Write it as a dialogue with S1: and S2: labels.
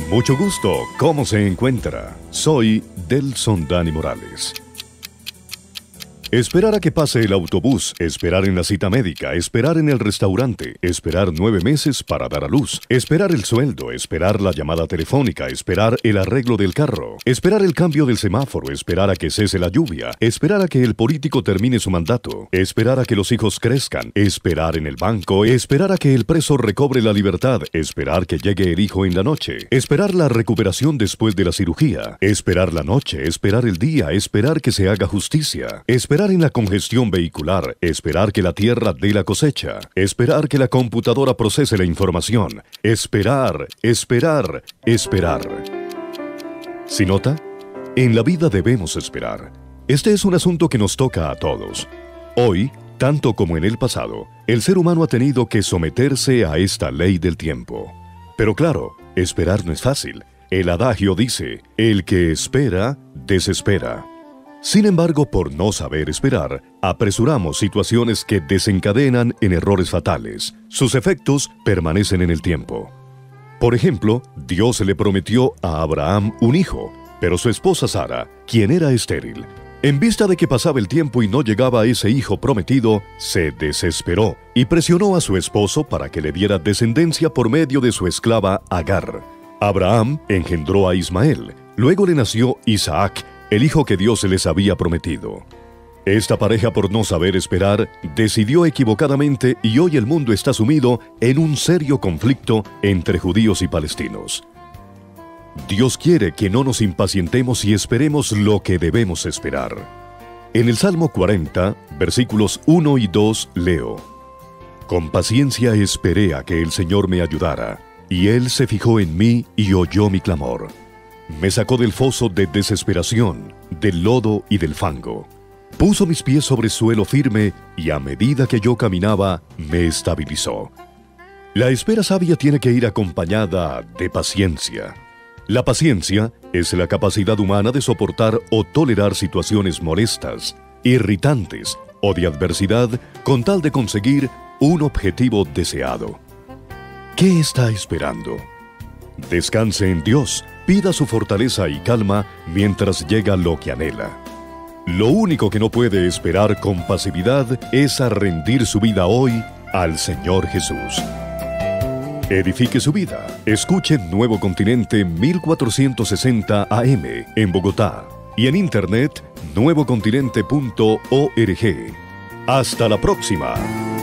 S1: Mucho gusto, ¿cómo se encuentra? Soy Delson Dani Morales. Esperar a que pase el autobús, esperar en la cita médica, esperar en el restaurante, esperar 9 meses para dar a luz, esperar el sueldo, esperar la llamada telefónica, esperar el arreglo del carro, esperar el cambio del semáforo, esperar a que cese la lluvia, esperar a que el político termine su mandato, esperar a que los hijos crezcan, esperar en el banco, esperar a que el preso recobre la libertad, esperar que llegue el hijo en la noche, esperar la recuperación después de la cirugía, esperar la noche, esperar el día, esperar que se haga justicia, esperar en la congestión vehicular, esperar que la tierra dé la cosecha, esperar que la computadora procese la información, esperar. ¿Sí nota? En la vida debemos esperar. Este es un asunto que nos toca a todos. Hoy, tanto como en el pasado, el ser humano ha tenido que someterse a esta ley del tiempo. Pero claro, esperar no es fácil. El adagio dice, el que espera, desespera. Sin embargo, por no saber esperar, apresuramos situaciones que desencadenan en errores fatales. Sus efectos permanecen en el tiempo. Por ejemplo, Dios le prometió a Abraham un hijo, pero su esposa Sara, quien era estéril, en vista de que pasaba el tiempo y no llegaba ese hijo prometido, se desesperó y presionó a su esposo para que le diera descendencia por medio de su esclava Agar. Abraham engendró a Ismael, luego le nació Isaac, el hijo que Dios les había prometido. Esta pareja, por no saber esperar, decidió equivocadamente y hoy el mundo está sumido en un serio conflicto entre judíos y palestinos. Dios quiere que no nos impacientemos y esperemos lo que debemos esperar. En el Salmo 40, versículos 1 y 2 leo: Con paciencia esperé a que el Señor me ayudara, y Él se fijó en mí y oyó mi clamor. Me sacó del foso de desesperación, del lodo y del fango. Puso mis pies sobre suelo firme y a medida que yo caminaba, me estabilizó. La espera sabia tiene que ir acompañada de paciencia. La paciencia es la capacidad humana de soportar o tolerar situaciones molestas, irritantes o de adversidad con tal de conseguir un objetivo deseado. ¿Qué está esperando? Descanse en Dios, pida su fortaleza y calma mientras llega lo que anhela. Lo único que no puede esperar con pasividad es a rendir su vida hoy al Señor Jesús. Edifique su vida. Escuche Nuevo Continente 1460 AM en Bogotá y en internet nuevocontinente.org. Hasta la próxima.